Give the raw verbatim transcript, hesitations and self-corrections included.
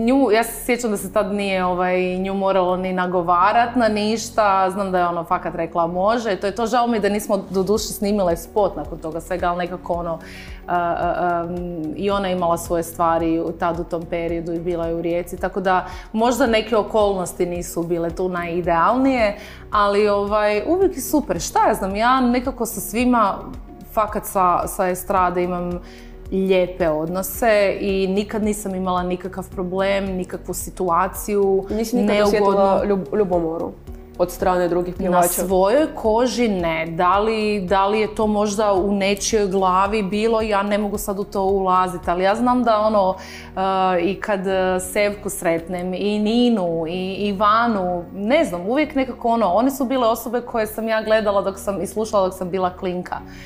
nju, ja se sjećam da se tad nije ovaj, nju moralo ni nagovarat na ništa, znam da je ono fakat rekla može, to je to, žao mi da nismo do duše snimile spot nakon toga svega, ali nekako ono, uh, uh, um, i ona imala svoje stvari tad u tom periodu i bila je u Rijeci, tako da možda neke okolnosti nisu bile tu najidealnije, ali ovaj, uvijek je super, šta ja znam, ja nekako sa svima, fakat sa, sa estrade imam lijepe odnose i nikad nisam imala nikakav problem, nikakvu situaciju, nisi nikad osjetila ljub, ljubomoru od strane drugih pjevača? Na svojoj koži ne. Da li, da li je to možda u nečijoj glavi bilo, ja ne mogu sad u to ulaziti, ali ja znam da ono, uh, i kad Sevku sretnem, i Ninu, i Ivanu, ne znam, uvijek nekako ono, one su bile osobe koje sam ja gledala dok sam i slušala dok sam bila klinka.